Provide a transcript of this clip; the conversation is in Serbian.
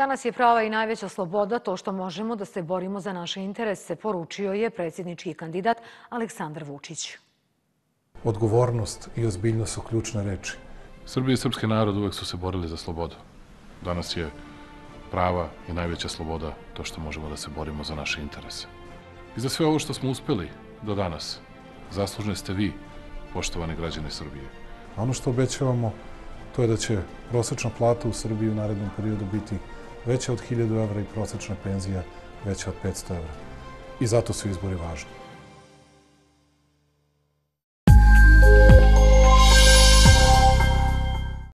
Danas je prava i najveća sloboda to što možemo da se borimo za naše interese, poručio je predsjednički kandidat Aleksandar Vučić. Odgovornost i ozbiljnost su ključne reči. Srbija i srpski narod uvek su se borili za slobodu. Danas je prava i najveća sloboda to što možemo da se borimo za naše interese. I za sve ovo što smo uspeli do danas, zaslužni ste vi, poštovani građani Srbije. A ono što obećavamo, to je da će prosečna plata u Srbiji u narednom periodu biti veća od 1000 evra i prosečna penzija veća od 500 evra. I zato su izbori važni.